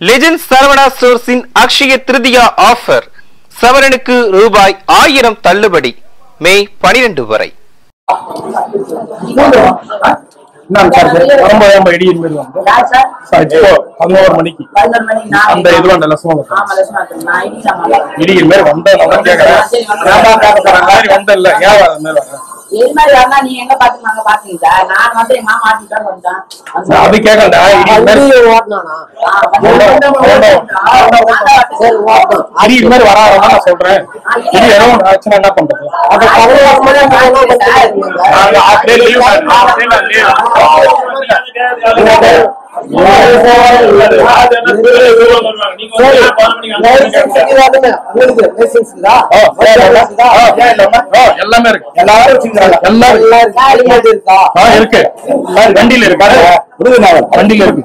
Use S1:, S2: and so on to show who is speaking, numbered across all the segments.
S1: Legend Saravana ஸ்டோர்ஸின் Akshaya Tritiya offer சவரனுக்கு ரூபாய் 1000 தள்ளுபடி மே 12 வரை.
S2: வண்டியில இருக்காரு வண்டியில இருக்கு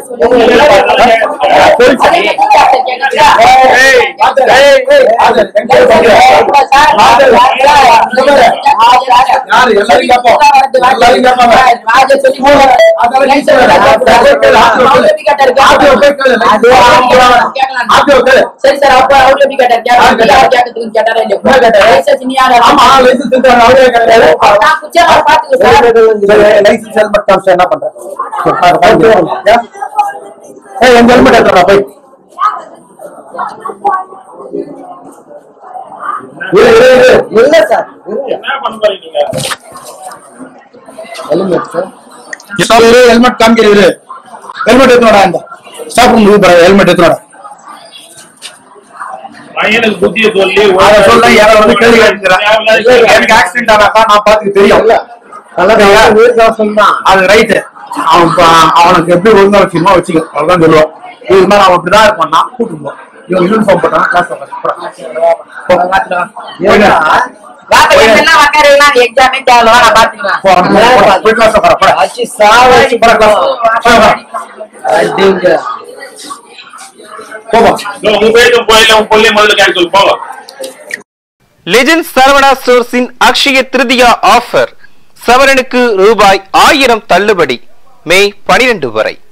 S2: என்ன பண்ற ஹெல்மெட் காமிக்கிறது ஹெல்மெட் எடுத்துடா இந்த ஸ்டாப் ரூம் ஹெல்மெட் எடுத்துடா புத்திய சொல்லி வந்து கேள்வி எனக்கு ஆக்சிடென்ட் ஆனாக்கா நான் பாத்துக்கு தெரியும் அது ரைட்டு அவனுக்கு எப்படி ஒழுங்கா வச்சுக்கணுமோ வச்சுக்கோ அவ்வளவுதான் சொல்லுவான். இது மாதிரி அவன் அப்படிதான் இருப்பான் கூட்டுப்போம் இவன் யூனிஃபார்ம் போட்டான் கிளாஸ்
S1: லெஜெண்ட் சரவணா ஸ்டோர்ஸின் அக்ஷய திருதியா ஆஃபர் சவரனுக்கு ரூபாய் 1000 தள்ளுபடி மே 12 வரை.